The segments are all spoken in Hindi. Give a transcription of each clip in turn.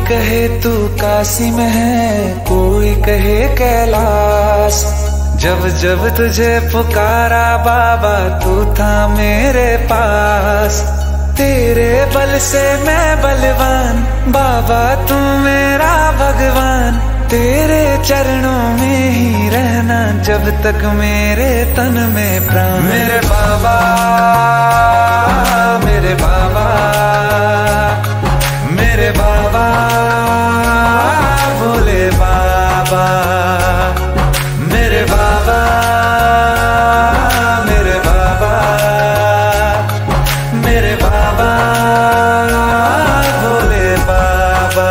कहे तू काशी में है, कोई कहे कैलाश। जब जब तुझे पुकारा बाबा तू था मेरे पास। तेरे बल से मैं बलवान, बाबा तू मेरा भगवान। तेरे चरणों में ही रहना जब तक मेरे तन में प्राण। मेरे बाबा, मेरे बाबा, मेरे बाबा, भोले बाबा। मेरे बाबा, मेरे बाबा, मेरे बाबा, भोले बाबा।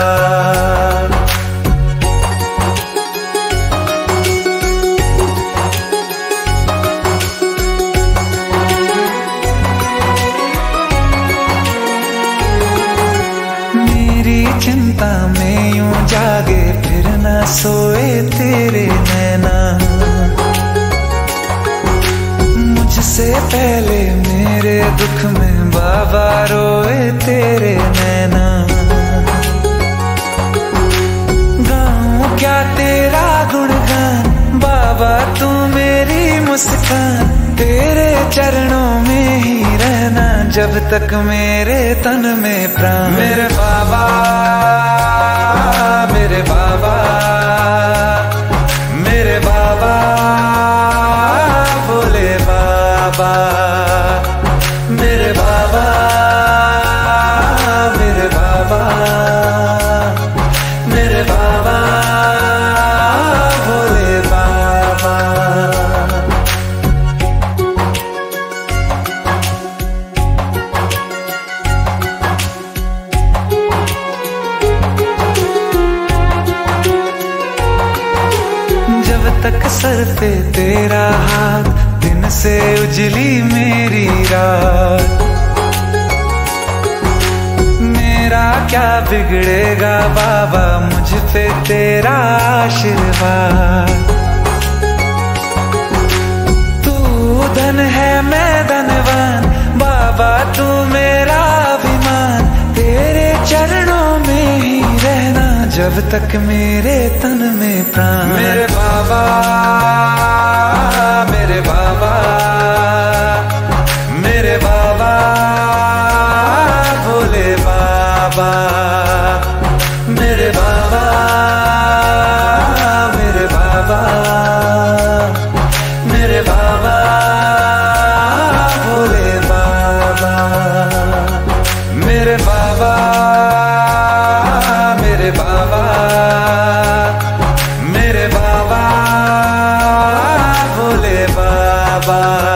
चिंता में यूं जागे फिर न सोए तेरे नैना। मुझसे पहले मेरे दुख में बाबा रोए तेरे नैना। गाऊं क्या तेरा गुणगान, बाबा तू मेरी मुस्कान। तेरे चरणों में ही रहना जब तक मेरे तन में प्राण। मेरे बाबा, मेरे बाबा, मेरे बाबा, भोले बाबा। मेरे बाबा, मेरे बाबा, मेरे बाबा, भोले बाबा। जब तक सर पे तेरा हाथ, दिन से उजली मेरी रात। मेरा क्या बिगड़ेगा बाबा, मुझ पे तेरा आशीर्वाद। तू धन है मैं धनवान, बाबा तू मेरा अभिमान। तेरे चरणों में ही रहना जब तक मेरे तन में प्राण। मेरे बाबा, मेरे बाबा, मेरे बाबा, भोले बाबा। मेरे बाबा, मेरे बाबा, मेरे बाबा, भोले बाबा। मेरे बाबा, मेरे बाबा, मेरे बाबा, भोले बाबा।